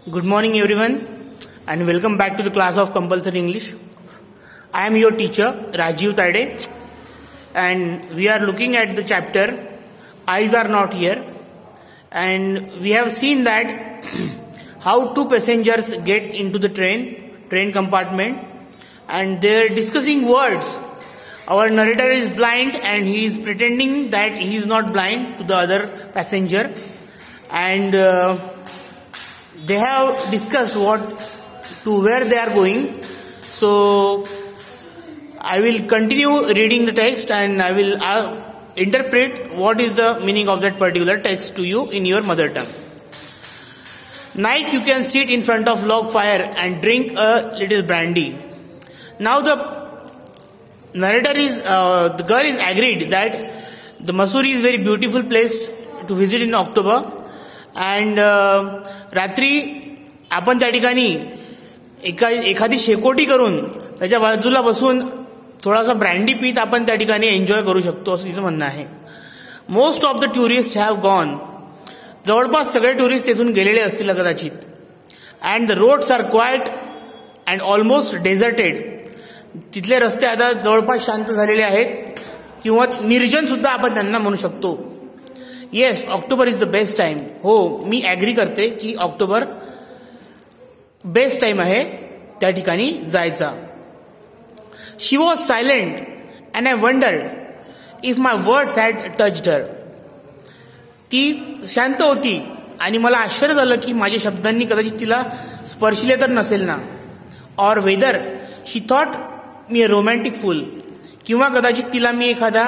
Good morning everyone and welcome back to the class of compulsory English. I am your teacher Rajiv Tade and we are looking at the chapter Eyes Are Not Here, and we have seen that how two passengers get into the train compartment and they are discussing words. Our narrator is blind and he is pretending that he is not blind to the other passenger, and they have discussed where they are going. So I will continue reading the text and I will interpret what is the meaning of that particular text to you in your mother tongue. Night you can sit in front of log fire and drink a little brandy. Now the narrator the girl is agreed that the Mussoorie is very beautiful place to visit in October. And रात्री आपण त्या ठिकाणी एखादी शेकोटी करून त्याच्या बाजूला बसून थोडासा ब्रँडी पीत आपण त्या ठिकाणी एन्जॉय करू शकतो असं तिचं म्हणणं आहे. Most of the tourist have gone. जवळपास सगळे टुरिस्ट तिथून गेलेले असतील कदाचित. And the roads are quite and almost deserted. तिथले रस्ते आता जवळपास शांत झालेले आहेत किंवा निर्जन सुद्धा आपण त्यांना म्हणू शकतो. Yes, October is the best time. हो, मी ॲग्री करते की ऑक्टोबर बेस्ट टाइम आहे त्या ठिकाणी जायचा. She was silent and I wondered if my words had touched her. ती शांत होती आणि मला आश्चर्य झालं की माझ्या शब्दांनी कदाचित तिला स्पर्शिले तर नसेल ना. Or whether she thought me a romantic fool. किंवा कदाचित तिला मी एखादा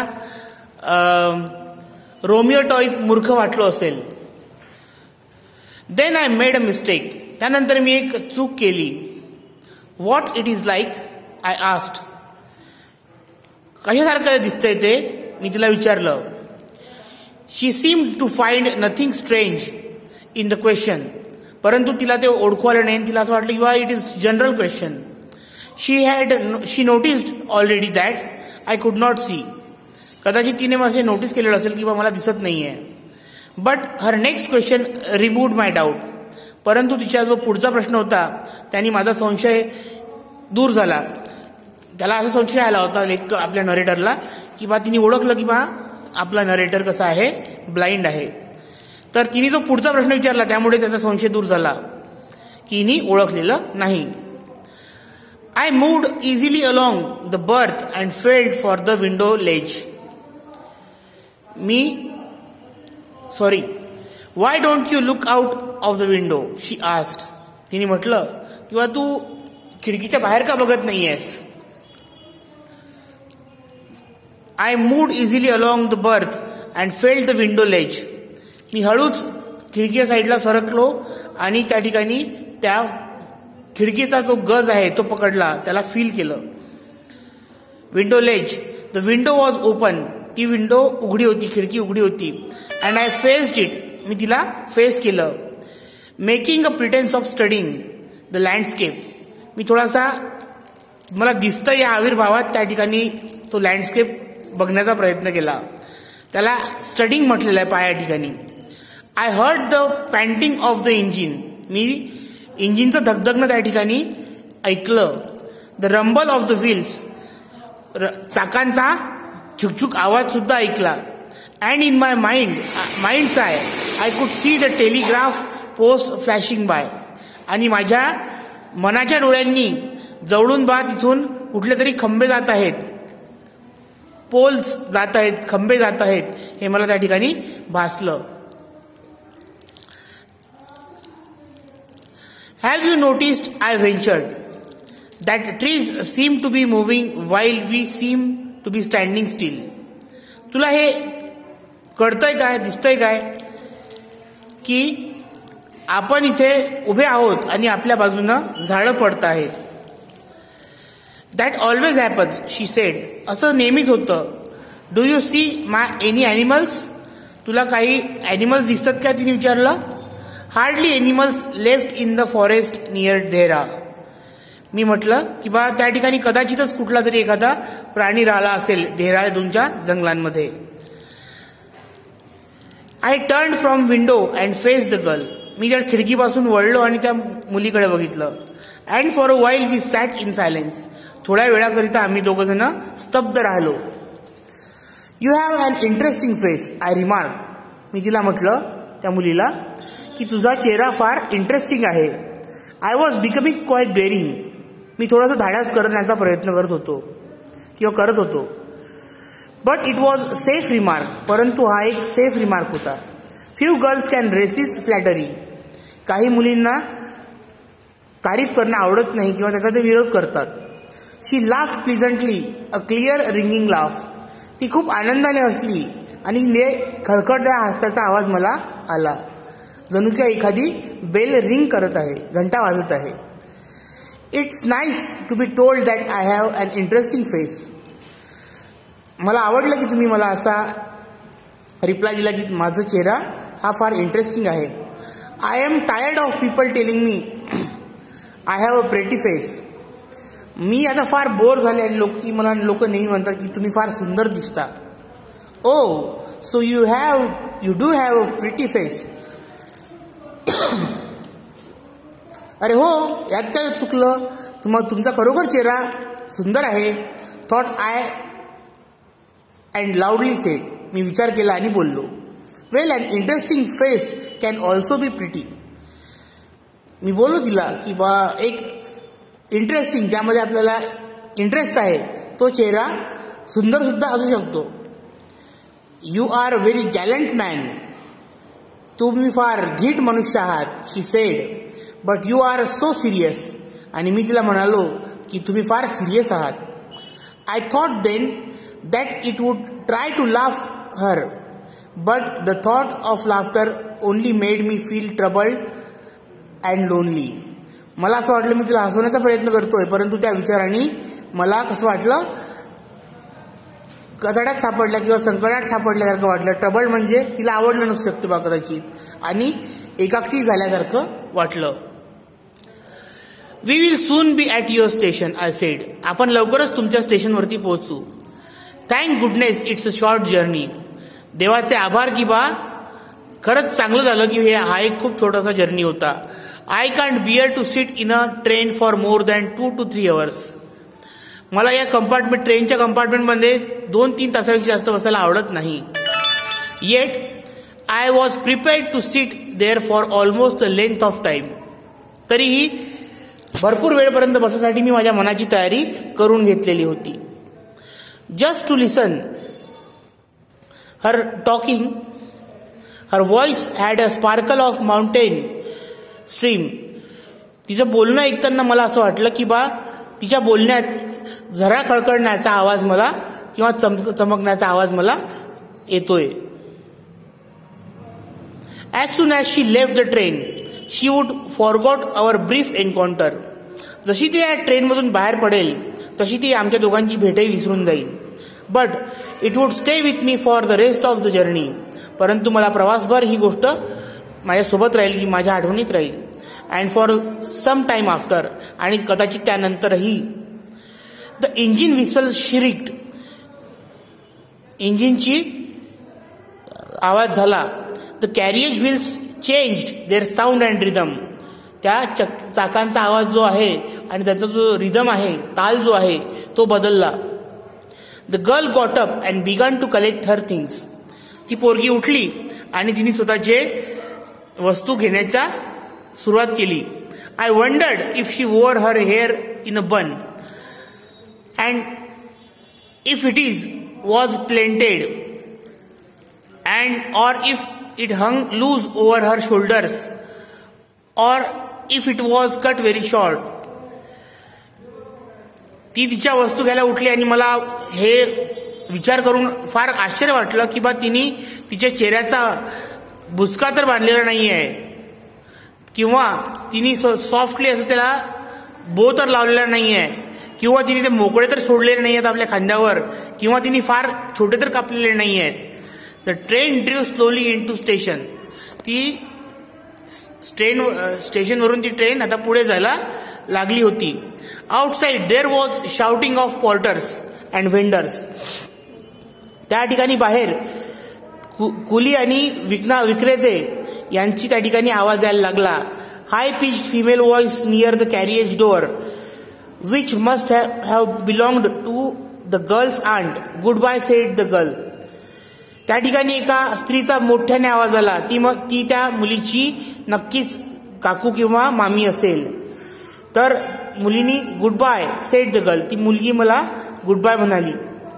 रोमिओ टाइप मूर्ख वाटलो असेल. Then I made a mistake. त्यानंतर मी एक चूक केली. What it is like I asked. कशासारखं दिसतंय ते मी तिला विचारलं. She seem to find nothing strange in the question. परंतु तिला ते ओळखू आलं नाही. तिला असं वाटलं की बा it is general question. She noticed already that I could not see. कदाचित तिने असे नोटीस केलेलं असेल की बा मला दिसत नाहीये. But her next question removed my doubt. परंतु तिचा जो पुढचा प्रश्न होता त्यांनी माझा संशय दूर झाला. त्याला असा संशय आला होता आपल्या नरेटरला की बा तिने ओळखलं की बा आपला नरेटर कसा आहे, ब्लाइंड आहे. तर तिने जो पुढचा प्रश्न विचारला त्यामुळे त्याचा संशय दूर झाला की हिने ओळखलेलं नाही. I moved easily along the berth and felt for the window ledge. Why don't you look out of the window she asked. तिने म्हटलं किंवा तू खिडकीच्या बाहेर का बघत नाहीयेस. I moved easily along the berth and felt the window ledge. मी हळूच खिडकीच्या साईडला सरकलो आणि त्या ठिकाणी त्या खिडकीचा जो गज आहे तो पकडला, त्याला फील केलं. Window ledge. The window was open. ती विंडो उघडी होती, खिडकी उघडी होती. And I faced it. मी तिला फेस केलं. Making a pretence of studying the landscape. मी थोडासा मला दिसतं या आविर्भावात त्या ठिकाणी तो लँडस्केप बघण्याचा प्रयत्न केला. त्याला स्टडिंग म्हटलेलं आहे पाया ठिकाणी. I heard the panting of the engine. मी इंजिनचं धगधगणं त्या ठिकाणी ऐकलं. The rumble of the wheels. चाकांचा छुकछुक आवाज सुद्धा ऐकला. And in my minds I could see the telegraph post flashing by. आणि माझ्या मनाच्या डोळ्यांनी जवळून बा तिथून कुठले तरी खंबे जात आहेत, पोल्स जात आहेत, खंबे जात आहेत हे मला त्या ठिकाणी भासलं. Have you noticed I ventured that trees seem to be moving while we seem to be standing still. तुला हे कळतंय काय, दिसतंय काय की आपण इथे उभे आहोत आणि आपल्या बाजूनं झाडं पडत आहेत. That always happens she said. असं नेहमीच होतं. Do you see my any animals. तुला काही ॲनिमल्स दिसतात का तिने विचारलं. Hardly animals left in the forest near Dehra. मी म्हटलं की बा त्या ठिकाणी कदाचितच कुठला तरी एखादा प्राणी राहिला असेल डेहराडूनच्या जंगलांमध्ये. I turn from window and face the girl. मी त्या खिडकीपासून वळलो आणि त्या मुलीकडे बघितलं. And for a while we sat in silence. थोड्या वेळाकरिता आम्ही दोघं जण स्तब्ध राहिलो. You have an interesting face I remark. मी तिला म्हटलं त्या मुलीला की तुझा चेहरा फार इंटरेस्टिंग आहे. I was becoming quite daring. मी थोडासा धाडस करण्याचा प्रयत्न करत होतो. But it was safe remark. परंतु हा एक सेफ रिमार्क होता. Few girls can resist flattery. काही मुलींना तारीफ करणं आवडत नाही किंवा त्याचा ते विरोध करतात. She laughed pleasantly, a clear ringing laugh. ती खूप आनंदाने हसली आणि खडखडत्या हसण्याचा आवाज मला आला. जणू की एखादी बेल रिंग करत आहे, घंटा वाजत आहे. It's nice to be told that I have an interesting face. मला आवडलं की तुम्ही मला असा रिप्लाय दिला की माझा चेहरा हा फार इंटरेस्टिंग आहे. I am tired of people telling me I have a pretty face. मी आता फार बोर झाले आणि लोक नेहमी म्हणतात की तुम्ही फार सुंदर दिसता. Oh so you do have a pretty face. अरे हो, यात काय चुकलं. तुमचा खरोखर चेहरा सुंदर आहे. Thought I and loudly said. मी विचार केला आणि बोललो. Well and interesting face can also be pretty. मी बोललो तिला की बा एक इंटरेस्टिंग, ज्यामध्ये आपल्याला इंटरेस्ट आहे, तो चेहरा सुंदर सुद्धा असू शकतो. You are very gallant man. तुम्ही फार धीट मनुष्य आहात. She said. But you are so serious. आणि मी तिला म्हणालो की तुम्ही फार सिरियस आहात. I thought then that it would try to laugh her, but the thought of laughter only made me feel troubled and lonely. मला असं वाटलं मी तिला हसवण्याचा प्रयत्न करतोय, परंतु त्या विचाराने मला कसं वाटलं, कचाड्यात सापडल्या किंवा संकटात सापडल्यासारखं वाटलं. ट्रबल म्हणजे तिला आवडलं नसू शकतं बा कदाचित, आणि एकाकी झाल्यासारखं वाटलं. We will soon be at your station I said. आपण लवकरच तुमच्या स्टेशनवरती पोहोचू. Thank goodness it's a short journey. देवाचे आभार की बा खरंच चांगलं झालं की हा एक खूप छोटासा जर्नी होता. I can't bear to sit in a train for more than 2 to 3 hours. मला या ट्रेनच्या कंपार्टमेंटमध्ये 2-3 तासापेक्षा जास्त बसायला आवडत नाही. Yet I was prepared to sit there for almost a length of time. तरीही भरपूर वेळपर्यंत बसायसाठी मी माझ्या मनाची तयारी करून घेतलेली होती. Just to listen her talking. Her voice had a sparkle of mountain stream. तिचं बोलणं ऐकताना मला असं वाटलं की बा तिच्या बोलण्यात झरा खळखळण्याचा आवाज मला किंवा चमकण्याचा आवाज मला येतोय. As soon as she left the train she would forgot our brief encounter. जशी ती या ट्रेनमधून बाहेर पडेल तशी ती आमच्या दोघांची भेटही विसरून जाईल. But it would stay with me for the rest of the journey. परंतु मला प्रवासभर ही गोष्ट माझ्यासोबत राहील, की माझ्या आठवणीत राहील. And for some time after. आणि कदाचित त्यानंतरही. The engine whistle shrieked. इंजिनची आवाज झाला. The carriage wheels changed their sound and rhythm. त्या चाकांचा आवाज जो आहे आणि त्याचा जो रिदम आहे, ताल जो आहे, तो बदलला. The girl got up and began to collect her things. ती पोरगी उठली आणि तिने स्वतःचे वस्तू घेण्याचा सुरुवात केली. I wondered if she wore her hair in a bun and if it was plaited and or if it hung loose over her shoulders or if it was cut very short. ती तिच्या वस्तू घ्यायला उठली आणि मला हे विचार करून फार आश्चर्य वाटलं की बा तिने तिच्या चेहऱ्याचा बुचका तर बांधलेला नाही आहे, किंवा तिने सॉफ्टली असं त्याला बो तर लावलेला नाही आहे, किंवा तिने ते मोकळे तर सोडलेले नाही आहेत आपल्या खांद्यावर, किंवा तिने फार छोटे तर कापलेले नाही आहेत. The train drew slowly into station. ती स्टेशनवरून ती ट्रेन आता पुढे जायला लागली होती. Outside there was shouting of porters and vendors. त्या ठिकाणी बाहेर कुली आणि विक्रेते यांची त्या ठिकाणी आवाज यायला लागला. High pitch female voice near the carriage door which must have belonged to the girl's aunt. Goodbye said the girl. त्या ठिकाणी एका स्त्रीचा मोठ्याने आवाज आला. ती त्या मुलीची नक्कीच काकू किंवा मामी असेल. तर मुलीनी goodbye said the girl. ती मुलगी मला गुड बाय म्हणाली.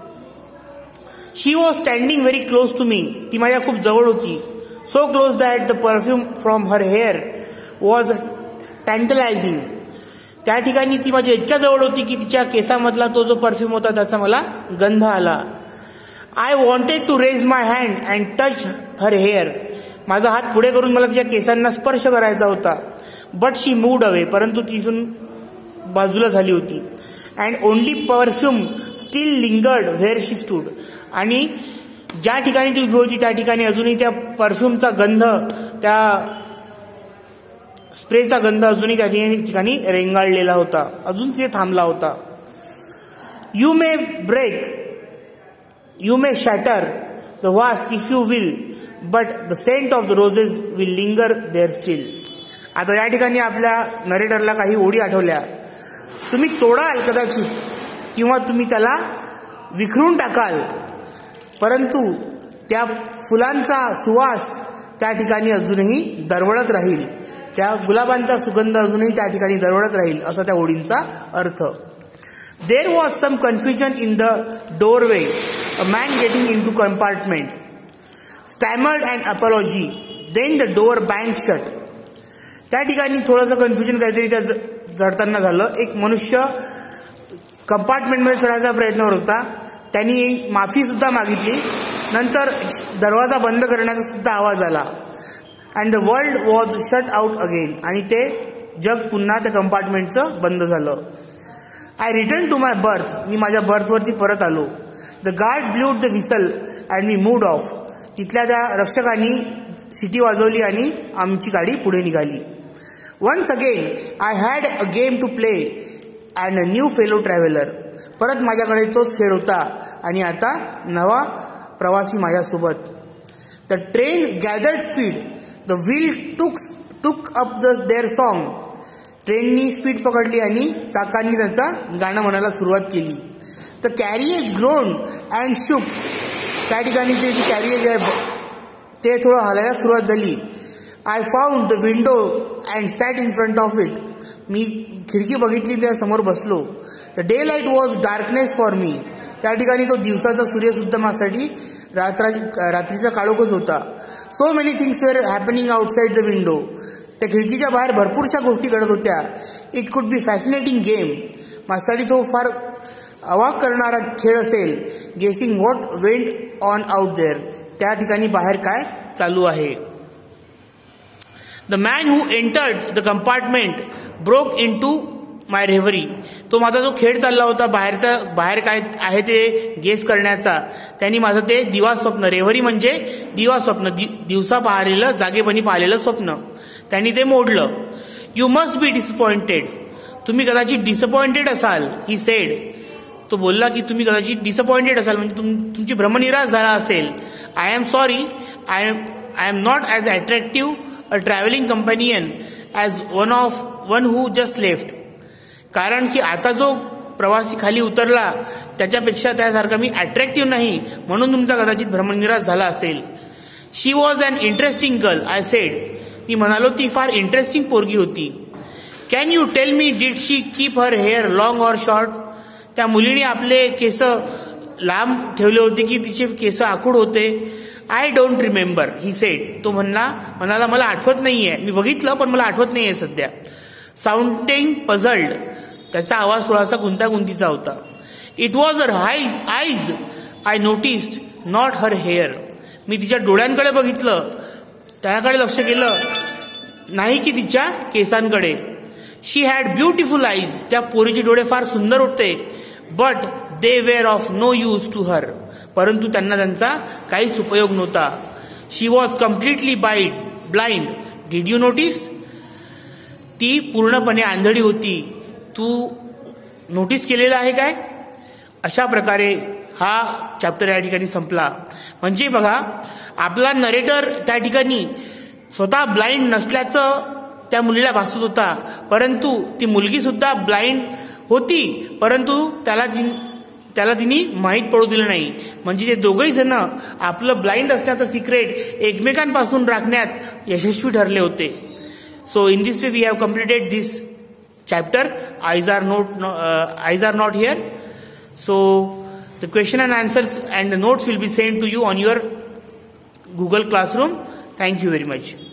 She was standing very close to me. ती माझ्या खूप जवळ होती. So close that the perfume from her hair was tantalising. त्या ठिकाणी ती माझ्या इतक्या जवळ होती की तिच्या केसामधला तो जो परफ्यूम होता त्याचा मला गंध आला. I wanted to raise my hand and touch her hair. माझा हात पुढे करून मला तिच्या केसांना स्पर्श करायचा होता. But she moved away. परंतु तिथून बाजूला झाली होती. And only perfume still lingered where she stood. आणि ज्या ठिकाणी ती उभी होती त्या ठिकाणी अजूनही त्या परफ्यूमचा गंध, त्या स्प्रेचा गंध अजूनही त्या ठिकाणी रेंगाळलेला होता. अजून तिथे थांबला होता. You may break, you may shatter the vase if you will, but the scent of the roses will linger there still. आता या ठिकाणी आपल्या नरेटरला काही ओळी आठवल्या. तुम्ही तोडाल कदाचित किंवा तुम्ही त्याला विखरून टाकाल, परंतु त्या फुलांचा सुवास त्या ठिकाणी अजूनही दरवळत राहील. त्या गुलाबांचा सुगंध अजूनही त्या ठिकाणी दरवळत राहील असा त्या ओळींचा अर्थ. There was some confusion in the doorway. A man getting into compartment stammered and apology. Then the door banged shut. त्या ठिकाणी थोडंसं कन्फ्युजन काहीतरी त्या चढताना झालं. एक मनुष्य कंपार्टमेंटमध्ये चढायचा प्रयत्न करत होता. त्यांनी माफी सुद्धा मागितली. नंतर दरवाजा बंद करण्याचा सुद्धा आवाज आला. And the world was shut out again. आणि ते जग पुन्हा त्या कंपार्टमेंटचं बंद झालं. I return to my berth. मी माझ्या बर्थवरती परत आलो. The guard blew the whistle and we moved off. तिथल्या त्या रक्षकांनी सिटी वाजवली आणि आमची गाडी पुढे निघाली. Once again I had a game to play and a new fellow traveller. परत माझ्याकडे तोच खेळ होता आणि आता नवा प्रवासी माझ्यासोबत. The train gathered speed. The wheel took up their song. ट्रेननी स्पीड पकडली आणि चाकांनी त्याचं गाणं म्हणायला सुरुवात केली. द कॅरियेज ग्रोन अँड शुक. त्या ठिकाणी ते जे कॅरियेज आहे ते थोडं हलायला सुरुवात झाली. I found the window and sat in front of it. मी खिडकी बघितली, त्या समोर बसलो. The daylight was darkness for me. त्या ठिकाणी तो दिवसाचा सूर्य सुद्धा माझ्यासाठी रात्रीचा काळोखच होता. So many things were happening outside the window. त्या खिडकीच्या बाहेर भरपूरशा गोष्टी घडत होत्या. It could be fascinating game. माझ्यासाठी तो फार अवाक करणारा खेळ असेल. Guessing what went on out there. त्या ठिकाणी बाहेर काय चालू आहे. The man who entered the compartment broke into my reverie. तो माझा जो खेळ चालला होता बाहेर काय आहे ते गेस करण्याचा, त्यांनी माझं ते दिवा स्वप्न, रेव्हरी म्हणजे दिवा स्वप्न, दिवसा पाहिलेलं, जागेपणी पाहिलेलं स्वप्न, त्यांनी ते मोडलं. You must be disappointed. तुम्ही कदाचित डिसअपॉइंटेड असाल. He said. तो बोलला की तुम्ही कदाचित डिसअपॉइंटेड असाल म्हणजे तुमची भ्रमनिराश झाला असेल. I am sorry. I am not as attractive a travelling companion as one who just left. कारण की आता जो प्रवासी खाली उतरला त्याच्यापेक्षा त्यासारखा मी अट्रॅक्टिव्ह नाही, म्हणून तुमचा कदाचित भ्रमनिराश झाला असेल. She was an interesting girl I said. मी म्हणालो ती फार इंटरेस्टिंग पोरगी होती. Can you tell me did she keep her hair long or short. त्या मुलीने आपले केस लांब ठेवले होते की तिचे केस आखूड होते. I don't remember he said. तो म्हणाला मला आठवत नाहीये. मी बघितलं पण मला आठवत नाहीये सध्या. Sounding puzzled. त्याचा आवाज थोडासा गुंतागुंतीचा होता. It was her eyes I noticed not her hair. मी तिच्या डोळ्यांकडे बघितलं, त्याकडे लक्ष केलं, नाही की तिच्या केसांकडे. She had beautiful eyes. त्या पोरीचे डोळे फार सुंदर होते. But they were of no use to her. परंतु त्यांना त्यांचा काहीच उपयोग नव्हता. She was completely blind. Did you notice. ती पूर्णपणे आंधळी होती. तू नोटीस केलेलं आहे काय. अशा प्रकारे हा चॅप्टर या ठिकाणी संपला. म्हणजे बघा, आपला नरेटर त्या ठिकाणी स्वतः ब्लाइंड नसल्याचं त्या मुलीला भासत होता, परंतु ती मुलगी सुद्धा ब्लाइंड होती, परंतु त्याला तिने माहीत पडू दिलं नाही. म्हणजे ते दोघंही जण आपलं ब्लाइंड असण्याचं सिक्रेट एकमेकांपासून राखण्यात यशस्वी ठरले होते. So in this way we have completed this chapter. Eyes are not here. So the question and answers and the notes will be sent to you on your Google Classroom. Thank you very much.